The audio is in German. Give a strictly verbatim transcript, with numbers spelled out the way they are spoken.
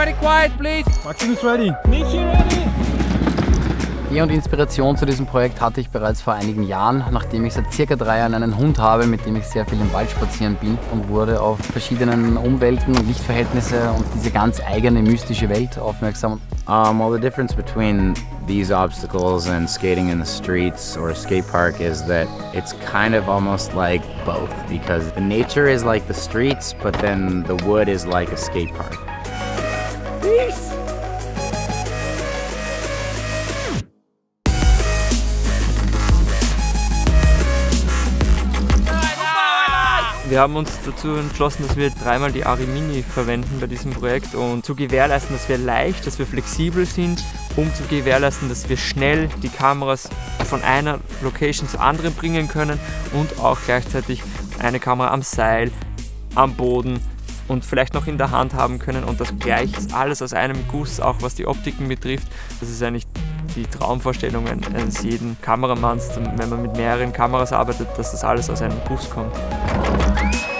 Everybody quiet, please. Maxim is ready. Michi ready. Idee und Inspiration zu diesem Projekt hatte ich bereits vor einigen Jahren, nachdem ich seit circa drei Jahren einen Hund habe, mit dem ich sehr viel im Wald spazieren bin und wurde auf verschiedenen Umwelten und Lichtverhältnisse und diese ganz eigene mystische Welt aufmerksam. Um, well, the difference between these obstacles and skating in the streets or a skate park is that it's kind of almost like both, because the nature is like the streets, but then the wood is like a skate park. Peace. Wir haben uns dazu entschlossen, dass wir dreimal die Arri Mini verwenden bei diesem Projekt, um zu gewährleisten, dass wir leicht, dass wir flexibel sind, um zu gewährleisten, dass wir schnell die Kameras von einer Location zur anderen bringen können und auch gleichzeitig eine Kamera am Seil, am Boden und vielleicht noch in der Hand haben können und das gleich alles aus einem Guss, auch was die Optiken betrifft. Das ist eigentlich die Traumvorstellung eines jeden Kameramanns, wenn man mit mehreren Kameras arbeitet, dass das alles aus einem Guss kommt.